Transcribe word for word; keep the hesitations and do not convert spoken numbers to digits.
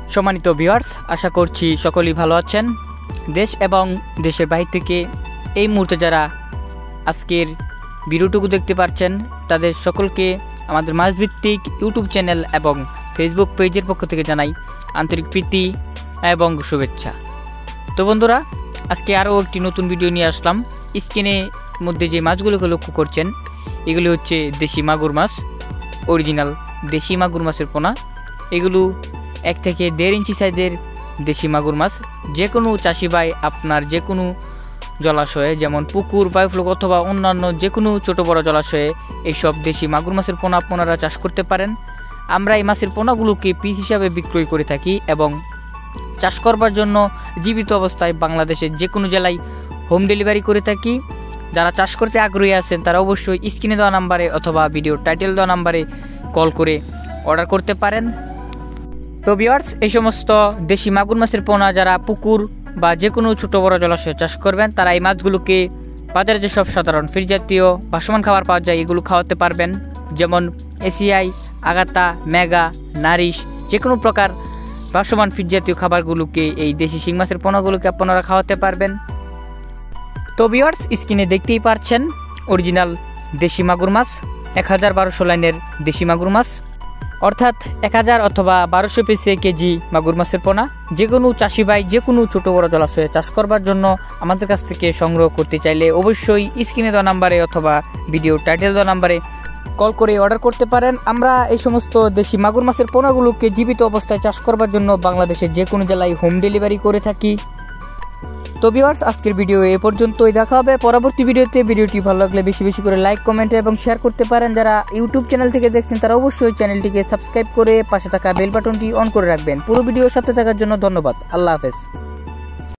সম্মানিত ভিউয়ার্স, আশা করছি সকলেই ভালো আছেন। দেশ এবং দেশের বাইরে থেকে এই মুহূর্তে যারা আজকের ভিডিওটুকু দেখতে পাচ্ছেন তাদের সকলকে আমাদের মাছভিত্তিক ইউটিউব চ্যানেল এবং ফেসবুক পেজের পক্ষ থেকে জানাই আন্তরিক প্রীতি এবং শুভেচ্ছা। তো বন্ধুরা, আজকে আরও একটি নতুন ভিডিও নিয়ে আসলাম। স্ক্রিনের মধ্যে যে মাছগুলোকে লক্ষ্য করছেন এগুলি হচ্ছে দেশি মাগুর মাছ, অরিজিনাল দেশি মাগুর মাছের পোনা। এগুলো এক থেকে দেড় ইঞ্চি সাইজের দেশি মাগুর মাছ। যে কোনো চাষি ভাই আপনার যে কোনো জলাশয়ে, যেমন পুকুর, বায়োফ্লক অথবা অন্যান্য যে কোনো ছোটো বড়ো জলাশয়ে এইসব দেশি মাগুর মাছের পোনা আপনারা চাষ করতে পারেন। আমরা এই মাছের পোনাগুলোকে পিস হিসাবে বিক্রয় করে থাকি এবং চাষ করবার জন্য জীবিত অবস্থায় বাংলাদেশের যে কোনো জেলায় হোম ডেলিভারি করে থাকি। যারা চাষ করতে আগ্রহী আছেন তারা অবশ্যই স্ক্রিনে দেওয়া নাম্বারে অথবা ভিডিও টাইটেল দেওয়া নাম্বারে কল করে অর্ডার করতে পারেন। তো ভিউয়ার্স, এই সমস্ত দেশি মাগুর মাছের পোনা যারা পুকুর বা যে কোনো ছোটো বড়ো জলাশয়ে চাষ করবেন তারা এই মাছগুলোকে বাজারে যেসব সাধারণ ফিশ জাতীয় ভাসমান খাবার পাওয়া যায় এগুলো খাওয়াতে পারবেন, যেমন এসিআই, আগাতা, মেগা, নারিশ, যে কোনো প্রকার ভাসমান ফিশ জাতীয় খাবারগুলোকে এই দেশি শিং মাছের পোনাগুলোকে আপনারা খাওয়াতে পারবেন। তো ভিউয়ার্স, স্ক্রিনে দেখতেই পাচ্ছেন অরিজিনাল দেশি মাগুর মাছ, এক হাজার বারোশো লাইনের দেশি মাগুর মাছ, অর্থাৎ এক হাজার অথবা বারোশো পিসে কেজি মাগুর মাছের পোনা। যে কোনো চাষি ভাই যে কোনো ছোটো বড়ো জলাশয়ে চাষ করবার জন্য আমাদের কাছ থেকে সংগ্রহ করতে চাইলে অবশ্যই স্ক্রিনে দেওয়া নাম্বারে অথবা ভিডিও টাইটেল দেওয়া নাম্বারে কল করে অর্ডার করতে পারেন। আমরা এই সমস্ত দেশি মাগুর মাছের পোনাগুলোকে জীবিত অবস্থায় চাষ করবার জন্য বাংলাদেশের যে কোনো জেলায় হোম ডেলিভারি করে থাকি। তো ভিউয়ার্স, আজকের ভিডিও এ পর্যন্তই। দেখা হবে পরবর্তী ভিডিওতে। ভিডিওটি ভালো লাগলে বেশি বেশি করে লাইক, কমেন্ট এবং শেয়ার করতে পারেন। যারা ইউটিউব চ্যানেল থেকে দেখছেন তারা অবশ্যই চ্যানেলটিকে সাবস্ক্রাইব করে পাশে থাকা বেল বাটনটি অন করে রাখবেন। পুরো ভিডিওর সাথে থাকার জন্য ধন্যবাদ। আল্লাহ হাফেজ।